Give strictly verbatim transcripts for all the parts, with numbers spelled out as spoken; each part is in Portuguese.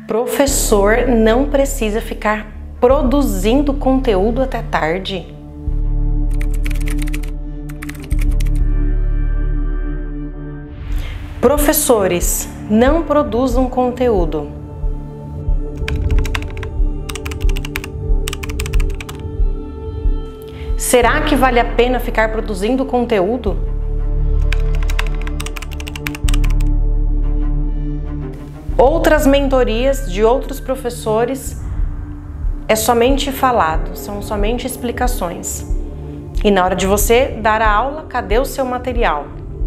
Professor não precisa ficar produzindo conteúdo até tarde? Professores, não produzam conteúdo. Será que vale a pena ficar produzindo conteúdo? Outras mentorias de outros professores é somente falado, são somente explicações. E na hora de você dar a aula, cadê o seu material?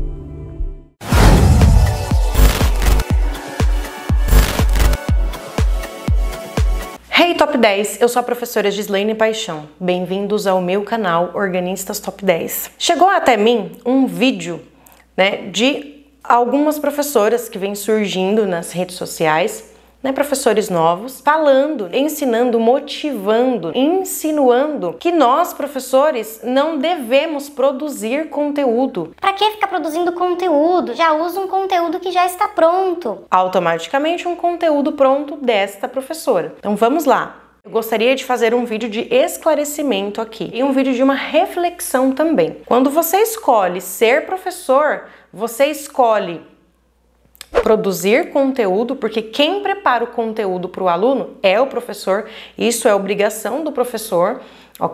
Hey Top dez, eu sou a professora Gislaine Paixão. Bem-vindos ao meu canal Organistas Top dez. Chegou até mim um vídeo, né, de algumas professoras que vêm surgindo nas redes sociais, né, professores novos, falando, ensinando, motivando, insinuando que nós, professores, não devemos produzir conteúdo. Para que ficar produzindo conteúdo? Já usa um conteúdo que já está pronto. Automaticamente um conteúdo pronto desta professora. Então vamos lá. Eu gostaria de fazer um vídeo de esclarecimento aqui e um vídeo de uma reflexão também. Quando você escolhe ser professor, você escolhe produzir conteúdo, porque quem prepara o conteúdo para o aluno é o professor, isso é obrigação do professor,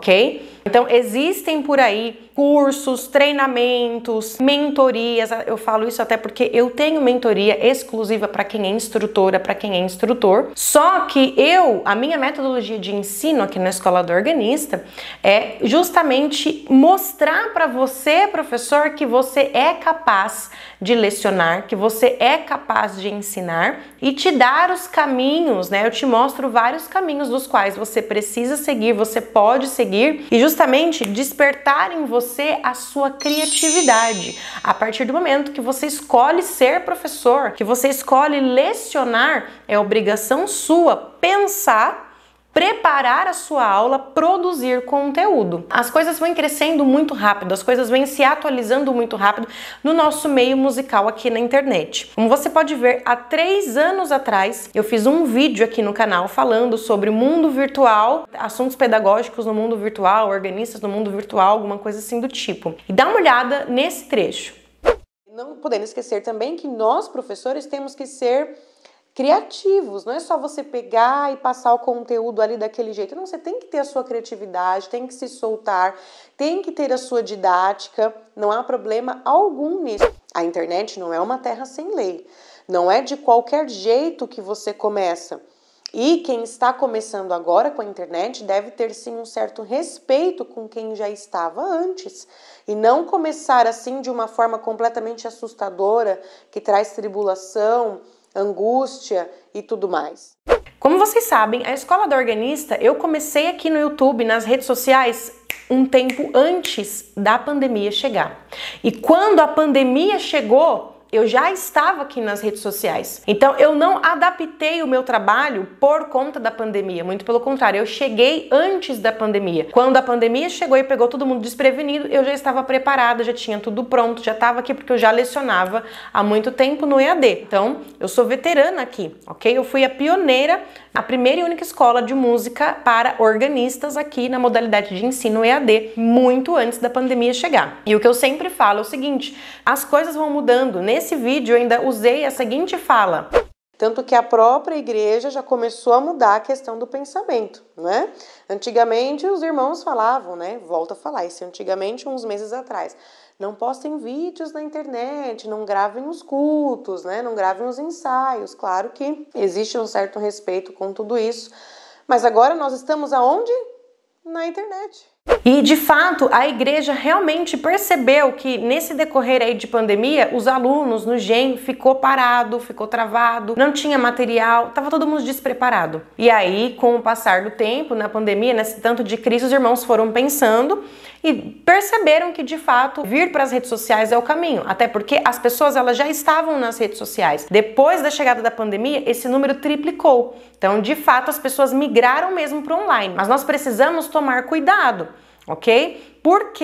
ok? Então existem por aí cursos, treinamentos, mentorias, eu falo isso até porque eu tenho mentoria exclusiva para quem é instrutora, para quem é instrutor, só que eu, a minha metodologia de ensino aqui na Escola do Organista é justamente mostrar para você, professor, que você é capaz de lecionar, que você é capaz de ensinar e te dar os caminhos, né? Eu te mostro vários caminhos dos quais você precisa seguir, você pode seguir e justamente despertar em você a sua criatividade. A partir do momento que você escolhe ser professor, que você escolhe lecionar, é obrigação sua pensar, preparar a sua aula, produzir conteúdo. As coisas vão crescendo muito rápido, as coisas vêm se atualizando muito rápido no nosso meio musical aqui na internet. Como você pode ver, há três anos atrás eu fiz um vídeo aqui no canal falando sobre mundo virtual, assuntos pedagógicos no mundo virtual, organistas no mundo virtual, alguma coisa assim do tipo. E dá uma olhada nesse trecho. Não podendo esquecer também que nós, professores, temos que ser criativos, não é só você pegar e passar o conteúdo ali daquele jeito, não, você tem que ter a sua criatividade, tem que se soltar, tem que ter a sua didática, não há problema algum nisso. A internet não é uma terra sem lei, não é de qualquer jeito que você começa. E quem está começando agora com a internet deve ter sim um certo respeito com quem já estava antes e não começar assim de uma forma completamente assustadora, que traz tribulação, angústia e tudo mais. Como vocês sabem, a Escola do Organista eu comecei aqui no YouTube, nas redes sociais, um tempo antes da pandemia chegar. E quando a pandemia chegou, eu já estava aqui nas redes sociais. Então eu não adaptei o meu trabalho por conta da pandemia, muito pelo contrário, eu cheguei antes da pandemia. Quando a pandemia chegou e pegou todo mundo desprevenido, eu já estava preparada, já tinha tudo pronto, já estava aqui porque eu já lecionava há muito tempo no E A D. Então eu sou veterana aqui, ok? Eu fui a pioneira, a primeira e única escola de música para organistas aqui na modalidade de ensino E A D, muito antes da pandemia chegar. E o que eu sempre falo é o seguinte, as coisas vão mudando. Nesse vídeo eu ainda usei a seguinte fala. Tanto que a própria igreja já começou a mudar a questão do pensamento, né? Antigamente os irmãos falavam, né? Volto a falar isso, antigamente uns meses atrás. Não postem vídeos na internet, não gravem os cultos, né? Não gravem os ensaios. Claro que existe um certo respeito com tudo isso, mas agora nós estamos aonde? Na internet. E de fato a igreja realmente percebeu que nesse decorrer aí de pandemia os alunos no G E M ficou parado, ficou travado, não tinha material, tava todo mundo despreparado. E aí com o passar do tempo, na pandemia, nesse tanto de crise, os irmãos foram pensando e perceberam que de fato vir para as redes sociais é o caminho, até porque as pessoas elas já estavam nas redes sociais. Depois da chegada da pandemia esse número triplicou, então de fato as pessoas migraram mesmo para online, mas nós precisamos tomar cuidado. Ok? Por quê?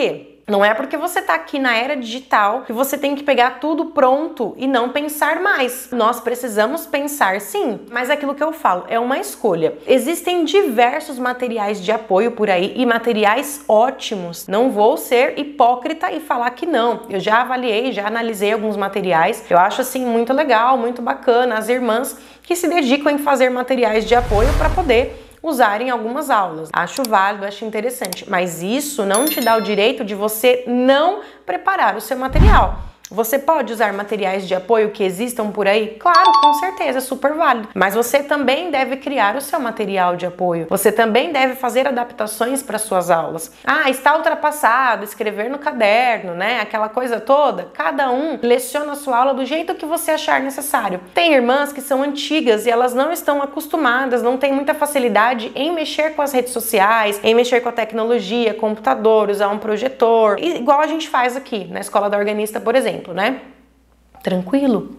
Não é porque você tá aqui na era digital que você tem que pegar tudo pronto e não pensar mais. Nós precisamos pensar sim, mas é aquilo que eu falo, é uma escolha. Existem diversos materiais de apoio por aí e materiais ótimos. Não vou ser hipócrita e falar que não. Eu já avaliei, já analisei alguns materiais. Eu acho assim muito legal, muito bacana as irmãs que se dedicam em fazer materiais de apoio para poder usar em algumas aulas. Acho válido, acho interessante, mas isso não te dá o direito de você não preparar o seu material. Você pode usar materiais de apoio que existam por aí? Claro, com certeza, super válido. Mas você também deve criar o seu material de apoio. Você também deve fazer adaptações para suas aulas. Ah, está ultrapassado, escrever no caderno, né? Aquela coisa toda. Cada um leciona a sua aula do jeito que você achar necessário. Tem irmãs que são antigas e elas não estão acostumadas, não têm muita facilidade em mexer com as redes sociais, em mexer com a tecnologia, computador, usar um projetor, igual a gente faz aqui na Escola da Organista, por exemplo. Né? Tranquilo.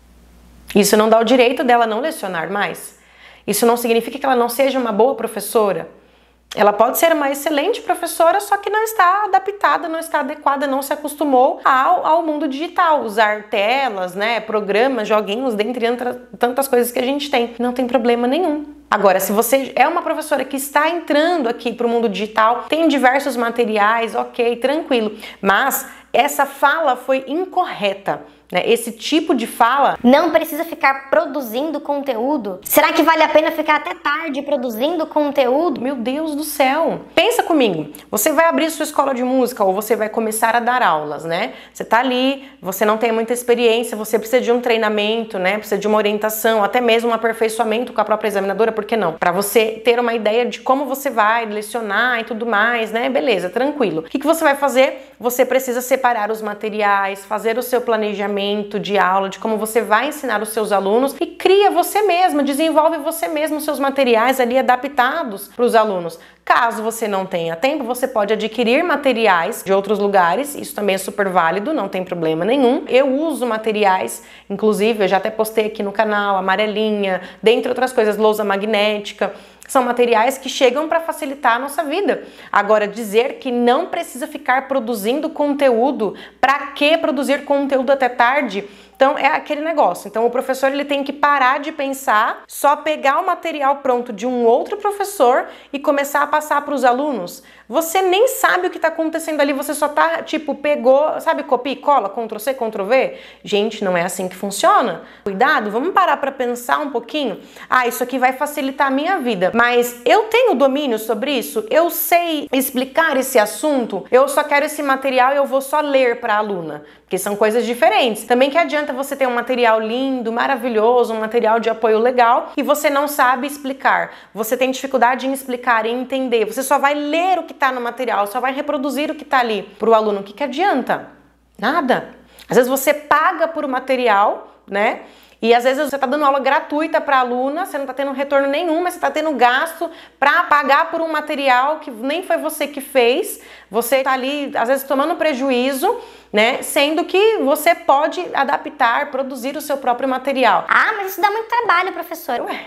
Isso não dá o direito dela não lecionar mais. Isso não significa que ela não seja uma boa professora. Ela pode ser uma excelente professora, só que não está adaptada, não está adequada, não se acostumou ao, ao mundo digital, usar telas, né, programas, joguinhos, dentre tantas coisas que a gente tem. Não tem problema nenhum. Agora, se você é uma professora que está entrando aqui para o mundo digital, tem diversos materiais, ok, tranquilo, mas essa fala foi incorreta. Esse tipo de fala... Não precisa ficar produzindo conteúdo? Será que vale a pena ficar até tarde produzindo conteúdo? Meu Deus do céu! Pensa comigo, você vai abrir sua escola de música ou você vai começar a dar aulas, né? Você tá ali, você não tem muita experiência, você precisa de um treinamento, né? Precisa de uma orientação, até mesmo um aperfeiçoamento com a própria examinadora, por que não? Para você ter uma ideia de como você vai lecionar e tudo mais, né? Beleza, tranquilo. O que que você vai fazer? Você precisa separar os materiais, fazer o seu planejamento de aula, de como você vai ensinar os seus alunos e cria você mesma, desenvolve você mesmo os seus materiais ali adaptados para os alunos. Caso você não tenha tempo, você pode adquirir materiais de outros lugares, isso também é super válido, não tem problema nenhum. Eu uso materiais, inclusive eu já até postei aqui no canal, amarelinha, dentre outras coisas, lousa magnética. São materiais que chegam para facilitar a nossa vida. Agora, dizer que não precisa ficar produzindo conteúdo, para que produzir conteúdo até tarde? Então, é aquele negócio. Então, o professor ele tem que parar de pensar, só pegar o material pronto de um outro professor e começar a passar para os alunos. Você nem sabe o que está acontecendo ali, você só tá, tipo, pegou, sabe, copia e cola, control C, control V? Gente, não é assim que funciona. Cuidado, vamos parar para pensar um pouquinho. Ah, isso aqui vai facilitar a minha vida, mas eu tenho domínio sobre isso? Eu sei explicar esse assunto? Eu só quero esse material e eu vou só ler para a aluna? Porque são coisas diferentes. Também que adianta você ter um material lindo, maravilhoso, um material de apoio legal e você não sabe explicar. Você tem dificuldade em explicar, em entender. Você só vai ler o que está no material, só vai reproduzir o que está ali para o aluno. O que que adianta? Nada. Às vezes você paga por um material, né? E às vezes você está dando aula gratuita para a aluna, você não está tendo retorno nenhum, mas você está tendo gasto para pagar por um material que nem foi você que fez. Você está ali, às vezes, tomando prejuízo, né? Sendo que você pode adaptar, produzir o seu próprio material. Ah, mas isso dá muito trabalho, professor. Ué.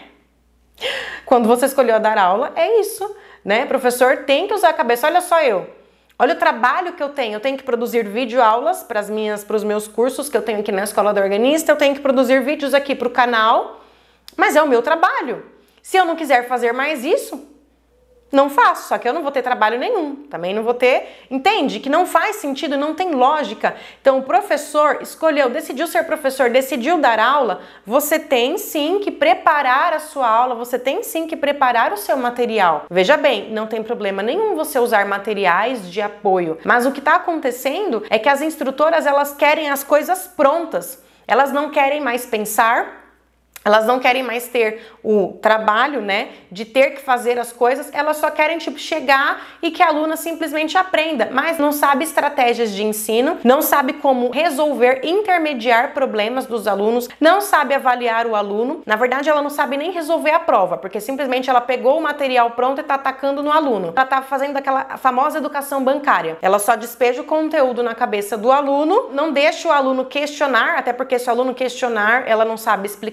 Quando você escolheu dar aula, é isso, né? Professor tem que usar a cabeça. Olha só eu. Olha o trabalho que eu tenho. Eu tenho que produzir videoaulas para as minhas, para os meus cursos que eu tenho aqui na Escola da Organista. Eu tenho que produzir vídeos aqui para o canal. Mas é o meu trabalho. Se eu não quiser fazer mais isso, não faço, só que eu não vou ter trabalho nenhum, também não vou ter, entende? Que não faz sentido, não tem lógica. Então o professor escolheu, decidiu ser professor, decidiu dar aula, você tem sim que preparar a sua aula, você tem sim que preparar o seu material. Veja bem, não tem problema nenhum você usar materiais de apoio, mas o que está acontecendo é que as instrutoras, elas querem as coisas prontas, elas não querem mais pensar, elas não querem mais ter o trabalho, né, de ter que fazer as coisas, elas só querem, tipo, chegar e que a aluna simplesmente aprenda, mas não sabe estratégias de ensino, não sabe como resolver, intermediar problemas dos alunos, não sabe avaliar o aluno, na verdade ela não sabe nem resolver a prova, porque simplesmente ela pegou o material pronto e tá atacando no aluno. Ela tá fazendo aquela famosa educação bancária, ela só despeja o conteúdo na cabeça do aluno, não deixa o aluno questionar, até porque se o aluno questionar, ela não sabe explicar,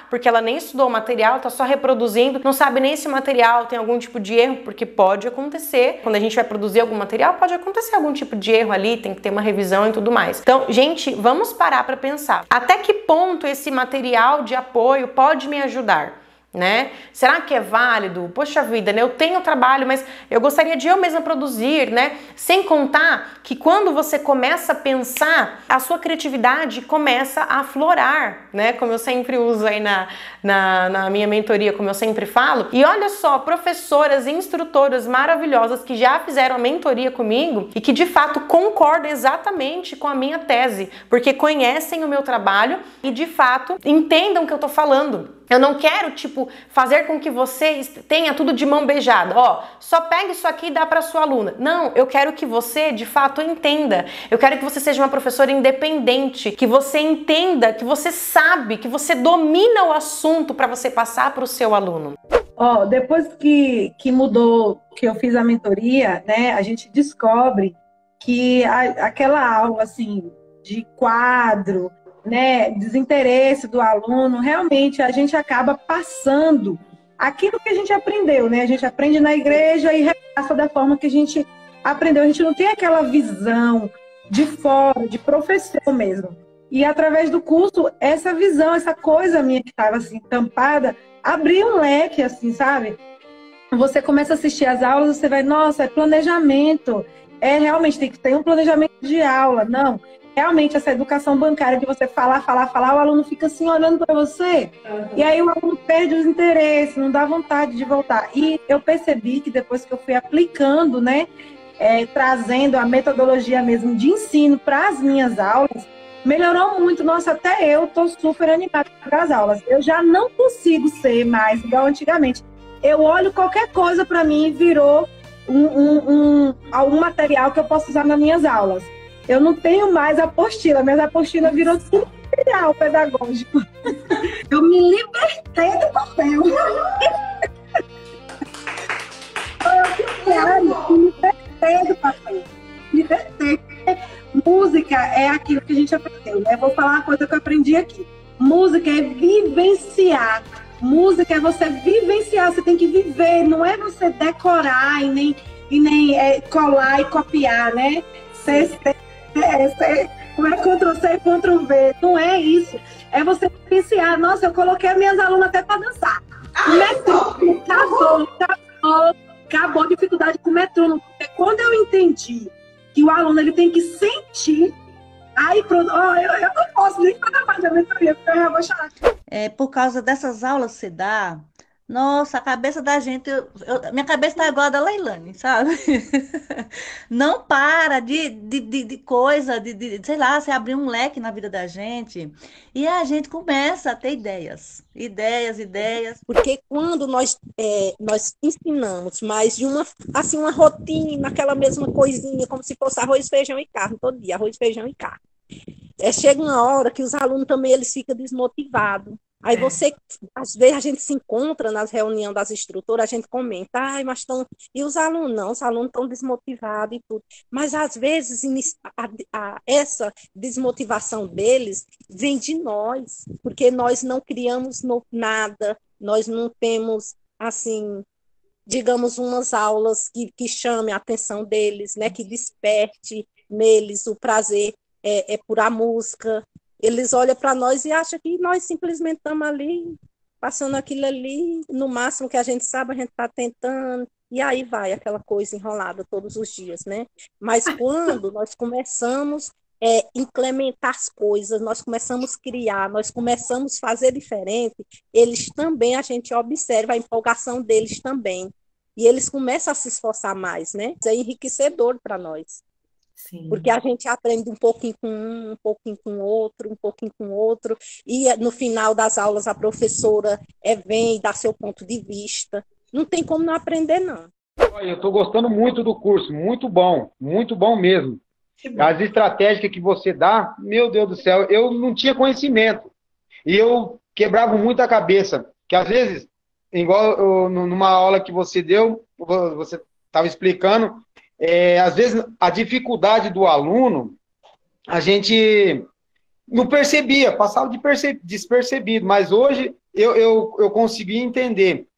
porque ela nem estudou o material, tá só reproduzindo, não sabe nem se o material tem algum tipo de erro, porque pode acontecer. Quando a gente vai produzir algum material, pode acontecer algum tipo de erro ali, tem que ter uma revisão e tudo mais. Então, gente, vamos parar para pensar. Até que ponto esse material de apoio pode me ajudar? Né? Será que é válido? Poxa vida, né? Eu tenho trabalho, mas eu gostaria de eu mesma produzir, né? Sem contar que quando você começa a pensar, a sua criatividade começa a aflorar, né? Como eu sempre uso aí na, na, na minha mentoria, como eu sempre falo. E olha só, professoras e instrutoras maravilhosas que já fizeram a mentoria comigo e que de fato concordam exatamente com a minha tese, porque conhecem o meu trabalho e de fato entendam o que eu tô falando. Eu não quero, tipo, fazer com que você tenha tudo de mão beijada. Ó, só pega isso aqui e dá para sua aluna. Não, eu quero que você, de fato, entenda. Eu quero que você seja uma professora independente, que você entenda, que você sabe, que você domina o assunto para você passar para o seu aluno. Ó, depois que, que mudou, que eu fiz a mentoria, né, a gente descobre que a, aquela aula, assim, de quadro, né, desinteresse do aluno, realmente a gente acaba passando aquilo que a gente aprendeu, né? A gente aprende na igreja e repassa da forma que a gente aprendeu. A gente não tem aquela visão de fora, de professor mesmo. E através do curso, essa visão, essa coisa minha que estava assim, tampada, abriu um leque, assim, sabe? Você começa a assistir as aulas, você vai, nossa, é planejamento. É, realmente, tem que ter um planejamento de aula. Não, realmente, essa educação bancária de você falar, falar, falar, o aluno fica assim, olhando para você. Uhum. E aí o aluno perde os interesses, não dá vontade de voltar. E eu percebi que depois que eu fui aplicando, né, é, trazendo a metodologia mesmo de ensino para as minhas aulas, melhorou muito. Nossa, até eu tô super animada para as aulas. Eu já não consigo ser mais igual antigamente. Eu olho qualquer coisa para mim e virou um, um, um, um material que eu posso usar nas minhas aulas. Eu não tenho mais apostila, minhas apostilas virou tudo material pedagógico. Eu me libertei do papel. Eu me libertei do papel. Me libertei. Música é aquilo que a gente aprendeu, né? Vou falar uma coisa que eu aprendi aqui. Música é vivenciar. Música é você vivenciar, você tem que viver, não é você decorar e nem, e nem é, colar e copiar, né? Você, é, você, não é control C e control V, não é isso. É você vivenciar. Nossa, eu coloquei as minhas alunas até para dançar. Metrônomo, acabou, acabou, acabou a dificuldade com o metrônomo. Porque quando eu entendi que o aluno ele tem que sentir, aí pronto, oh, eu, eu não posso nem falar mais da mentoria, porque eu já vou chorar. É, por causa dessas aulas que você dá, nossa, a cabeça da gente, eu- eu- minha cabeça tá igual a da Leilane, sabe? Não para de, de, de, de coisa, de, de, sei lá, você abrir um leque na vida da gente e a gente começa a ter ideias, ideias, ideias. Porque quando nós, é, nós ensinamos mais de uma, assim, uma rotina, aquela mesma coisinha, como se fosse arroz, feijão e carne, todo dia, arroz, feijão e carne. É, chega uma hora que os alunos também eles ficam desmotivados. Aí você, às vezes a gente se encontra nas reuniões das instrutoras, a gente comenta, ai, mas estão. E os alunos não, os alunos estão desmotivados e tudo. Mas às vezes inici- a- a- essa desmotivação deles vem de nós, porque nós não criamos no- nada, nós não temos, assim, digamos, umas aulas que, que chamem a atenção deles, né, que desperte neles o prazer é, é por a música. Eles olham para nós e acham que nós simplesmente estamos ali, passando aquilo ali, no máximo que a gente sabe, a gente está tentando, e aí vai aquela coisa enrolada todos os dias, né? Mas quando nós começamos é, implementar as coisas, nós começamos a criar, nós começamos a fazer diferente, eles também, a gente observa a empolgação deles também. E eles começam a se esforçar mais, né? Isso é enriquecedor para nós. Sim. Porque a gente aprende um pouquinho com um, um pouquinho com outro, um pouquinho com outro, e no final das aulas a professora é, vem e dá seu ponto de vista. Não tem como não aprender, não. Olha, eu estou gostando muito do curso, muito bom, muito bom mesmo. As estratégias que você dá, meu Deus do céu, eu não tinha conhecimento. E eu quebrava muito a cabeça, que às vezes, igual eu, numa aula que você deu, você estava explicando, é, às vezes a dificuldade do aluno, a gente não percebia, passava de perce- despercebido, mas hoje eu, eu, eu consegui entender.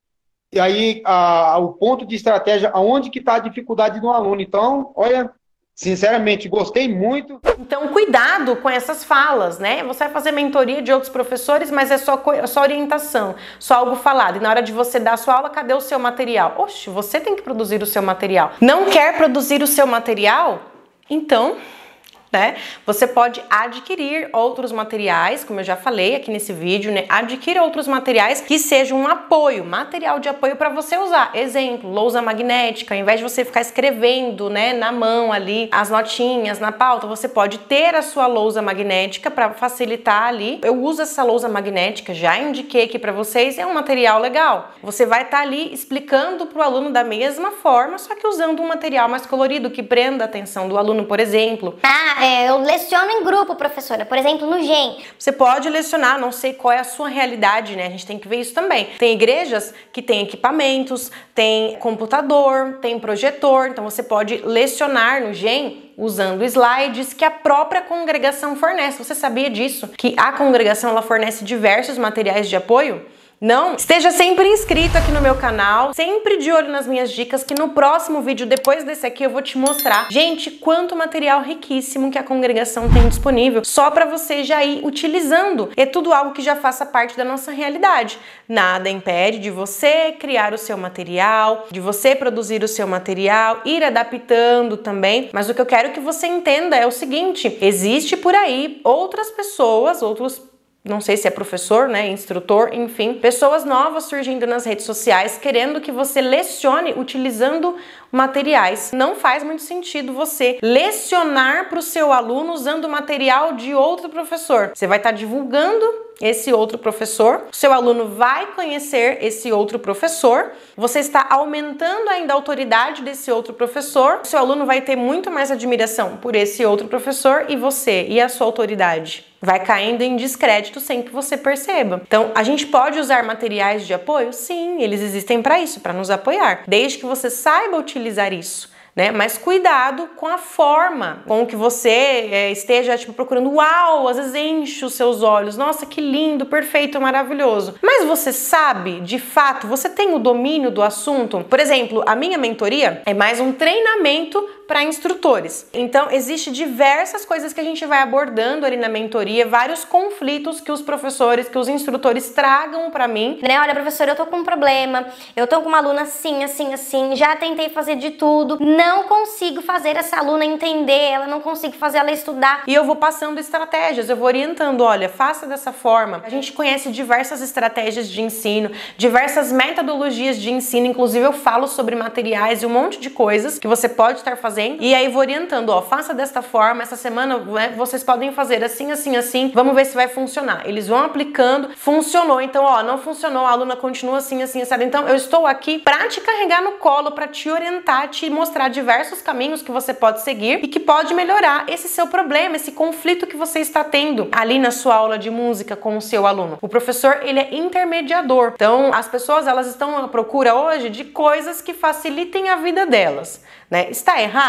E aí, a, o ponto de estratégia, aonde que está a dificuldade do aluno. Então, olha, sinceramente, gostei muito. Então, cuidado com essas falas, né? Você vai fazer mentoria de outros professores, mas é só, só orientação, só algo falado. E na hora de você dar a sua aula, cadê o seu material? Oxe, você tem que produzir o seu material. Não quer produzir o seu material? Então... né? Você pode adquirir outros materiais, como eu já falei aqui nesse vídeo, né? Adquira outros materiais que sejam um apoio, material de apoio para você usar. Exemplo, lousa magnética, ao invés de você ficar escrevendo, né, na mão ali as notinhas na pauta, você pode ter a sua lousa magnética para facilitar ali. Eu uso essa lousa magnética, já indiquei aqui para vocês, é um material legal. Você vai estar ali explicando para o aluno da mesma forma, só que usando um material mais colorido que prenda a atenção do aluno, por exemplo. Ah, É, eu leciono em grupo, professora, por exemplo, no G E M. Você pode lecionar, não sei qual é a sua realidade, né? A gente tem que ver isso também. Tem igrejas que têm equipamentos, tem computador, tem projetor, então você pode lecionar no G E M usando slides que a própria congregação fornece. Você sabia disso? Que a congregação ela fornece diversos materiais de apoio? Não? Esteja sempre inscrito aqui no meu canal, sempre de olho nas minhas dicas, que no próximo vídeo, depois desse aqui, eu vou te mostrar, gente, quanto material riquíssimo que a congregação tem disponível, só para você já ir utilizando. É tudo algo que já faça parte da nossa realidade. Nada impede de você criar o seu material, de você produzir o seu material, ir adaptando também, mas o que eu quero que você entenda é o seguinte, existe por aí outras pessoas, outros não sei se é professor, né, instrutor, enfim, pessoas novas surgindo nas redes sociais querendo que você lecione utilizando materiais. Não faz muito sentido você lecionar para o seu aluno usando material de outro professor. Você vai estar divulgando esse outro professor, o seu aluno vai conhecer esse outro professor, você está aumentando ainda a autoridade desse outro professor, o seu aluno vai ter muito mais admiração por esse outro professor e você, e a sua autoridade vai caindo em descrédito sem que você perceba. Então, a gente pode usar materiais de apoio? Sim, eles existem para isso, para nos apoiar, desde que você saiba utilizar isso. Né? Mas cuidado com a forma com que você é, esteja tipo, procurando. Uau, às vezes enche os seus olhos. Nossa, que lindo, perfeito, maravilhoso. Mas você sabe, de fato, você tem o domínio do assunto? Por exemplo, a minha mentoria é mais um treinamento para instrutores. Então, existe diversas coisas que a gente vai abordando ali na mentoria, vários conflitos que os professores, que os instrutores tragam para mim. Né? Olha, professora, eu tô com um problema, eu tô com uma aluna assim, assim, assim, já tentei fazer de tudo, não consigo fazer essa aluna entender, ela não consigo fazer ela estudar. E eu vou passando estratégias, eu vou orientando, olha, faça dessa forma. A gente conhece diversas estratégias de ensino, diversas metodologias de ensino, inclusive eu falo sobre materiais e um monte de coisas que você pode estar fazendo. E aí vou orientando, ó, faça desta forma, essa semana né, vocês podem fazer assim, assim, assim, vamos ver se vai funcionar. Eles vão aplicando, funcionou, então, ó, não funcionou, a aluna continua assim, assim, sabe? Então, eu estou aqui para te carregar no colo, para te orientar, te mostrar diversos caminhos que você pode seguir e que pode melhorar esse seu problema, esse conflito que você está tendo ali na sua aula de música com o seu aluno. O professor, ele é intermediador. Então, as pessoas, elas estão à procura hoje de coisas que facilitem a vida delas, né? Está errado?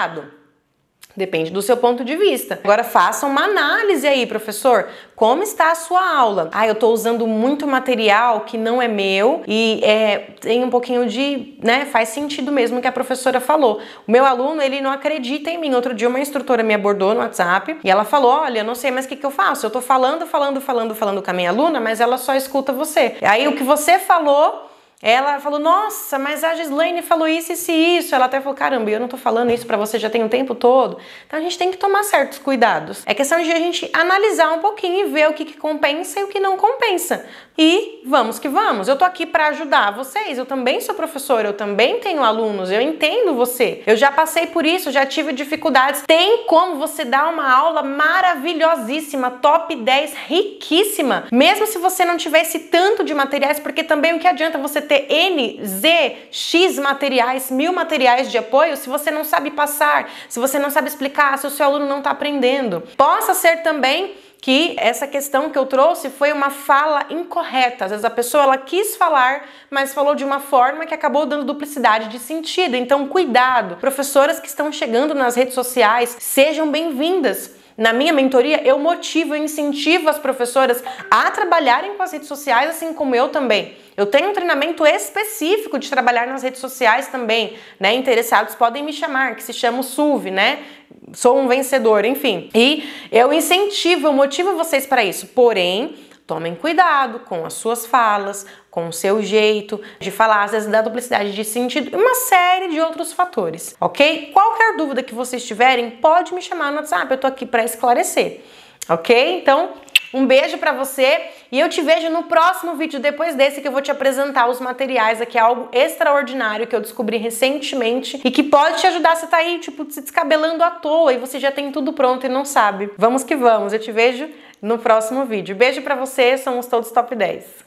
Depende do seu ponto de vista. Agora faça uma análise aí, professor. Como está a sua aula? Ah, eu tô usando muito material que não é meu e é, tem um pouquinho de, né, faz sentido mesmo o que a professora falou. O meu aluno, ele não acredita em mim. Outro dia uma instrutora me abordou no WhatsApp e ela falou, olha, eu não sei mais o que, que eu faço. Eu tô falando, falando, falando, falando com a minha aluna, mas ela só escuta você. Aí o que você falou... Ela falou, nossa, mas a Gislaine falou isso, isso e isso. Ela até falou, caramba, eu não tô falando isso pra você já tem um tempo todo. Então a gente tem que tomar certos cuidados. É questão de a gente analisar um pouquinho e ver o que, que compensa e o que não compensa. E vamos que vamos. Eu tô aqui pra ajudar vocês. Eu também sou professora, eu também tenho alunos, eu entendo você. Eu já passei por isso, já tive dificuldades. Tem como você dar uma aula maravilhosíssima, top dez, riquíssima, mesmo se você não tivesse tanto de materiais, porque também o que adianta você ter N, Z, X materiais, mil materiais de apoio, se você não sabe passar, se você não sabe explicar, se o seu aluno não está aprendendo. Possa ser também que essa questão que eu trouxe foi uma fala incorreta. Às vezes a pessoa ela quis falar, mas falou de uma forma que acabou dando duplicidade de sentido. Então, cuidado. Professoras que estão chegando nas redes sociais, sejam bem-vindas. Na minha mentoria, eu motivo, eu incentivo as professoras a trabalharem com as redes sociais, assim como eu também. Eu tenho um treinamento específico de trabalhar nas redes sociais também, né? Interessados podem me chamar, que se chama o S U V, né? Sou um vencedor, enfim. E eu incentivo, eu motivo vocês para isso. Porém, tomem cuidado com as suas falas, com o seu jeito de falar, às vezes da duplicidade de sentido e uma série de outros fatores, ok? Qualquer dúvida que vocês tiverem, pode me chamar no WhatsApp, eu tô aqui para esclarecer, ok? Então, um beijo para você e eu te vejo no próximo vídeo depois desse, que eu vou te apresentar os materiais aqui, algo extraordinário que eu descobri recentemente e que pode te ajudar. Você tá aí, tipo, se descabelando à toa e você já tem tudo pronto e não sabe. Vamos que vamos, eu te vejo no próximo vídeo. Beijo pra você, somos todos top dez.